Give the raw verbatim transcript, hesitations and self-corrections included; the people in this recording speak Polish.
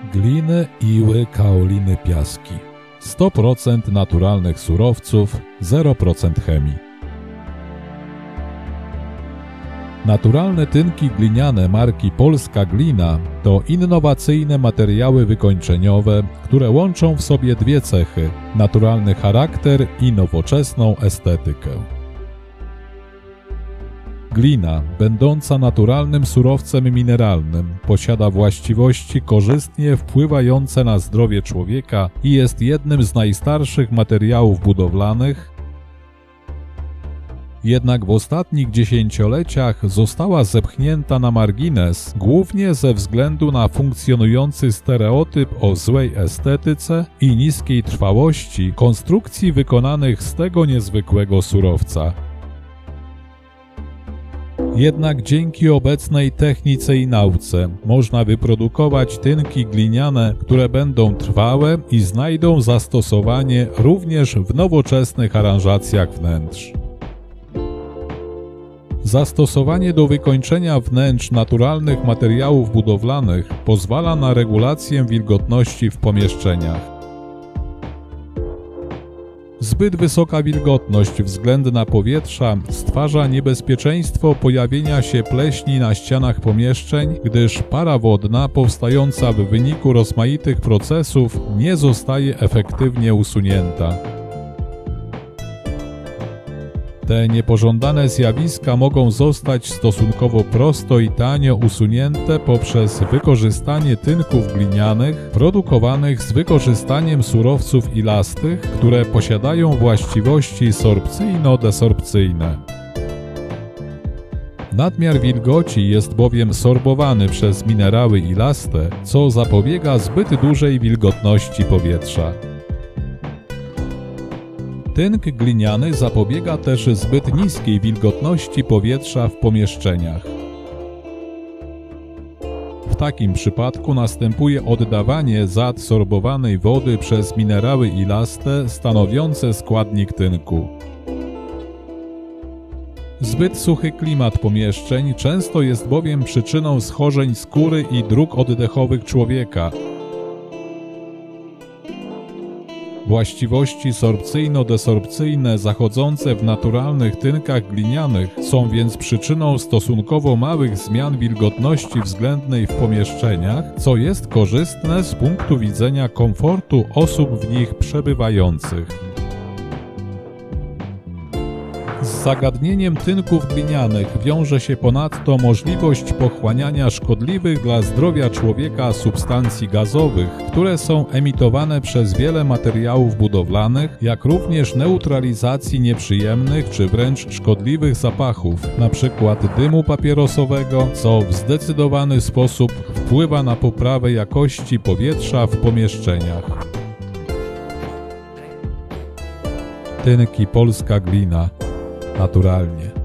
Gliny, iły, kaoliny, piaski. sto procent naturalnych surowców, zero procent chemii. Naturalne tynki gliniane marki Polska Glina to innowacyjne materiały wykończeniowe, które łączą w sobie dwie cechy: naturalny charakter i nowoczesną estetykę. Glina, będąca naturalnym surowcem mineralnym, posiada właściwości korzystnie wpływające na zdrowie człowieka i jest jednym z najstarszych materiałów budowlanych. Jednak w ostatnich dziesięcioleciach została zepchnięta na margines głównie ze względu na funkcjonujący stereotyp o złej estetyce i niskiej trwałości konstrukcji wykonanych z tego niezwykłego surowca. Jednak dzięki obecnej technice i nauce można wyprodukować tynki gliniane, które będą trwałe i znajdą zastosowanie również w nowoczesnych aranżacjach wnętrz. Zastosowanie do wykończenia wnętrz naturalnych materiałów budowlanych pozwala na regulację wilgotności w pomieszczeniach. Zbyt wysoka wilgotność względna powietrza stwarza niebezpieczeństwo pojawienia się pleśni na ścianach pomieszczeń, gdyż para wodna powstająca w wyniku rozmaitych procesów nie zostaje efektywnie usunięta. Te niepożądane zjawiska mogą zostać stosunkowo prosto i tanio usunięte poprzez wykorzystanie tynków glinianych produkowanych z wykorzystaniem surowców ilastych, które posiadają właściwości sorpcyjno-desorpcyjne. Nadmiar wilgoci jest bowiem sorbowany przez minerały ilaste, co zapobiega zbyt dużej wilgotności powietrza. Tynk gliniany zapobiega też zbyt niskiej wilgotności powietrza w pomieszczeniach. W takim przypadku następuje oddawanie zaadsorbowanej wody przez minerały ilaste stanowiące składnik tynku. Zbyt suchy klimat pomieszczeń często jest bowiem przyczyną schorzeń skóry i dróg oddechowych człowieka. Właściwości sorpcyjno-desorpcyjne zachodzące w naturalnych tynkach glinianych są więc przyczyną stosunkowo małych zmian wilgotności względnej w pomieszczeniach, co jest korzystne z punktu widzenia komfortu osób w nich przebywających. Z zagadnieniem tynków glinianych wiąże się ponadto możliwość pochłaniania szkodliwych dla zdrowia człowieka substancji gazowych, które są emitowane przez wiele materiałów budowlanych, jak również neutralizacji nieprzyjemnych czy wręcz szkodliwych zapachów, np. dymu papierosowego, co w zdecydowany sposób wpływa na poprawę jakości powietrza w pomieszczeniach. Tynki Polska Glina. Naturalnie.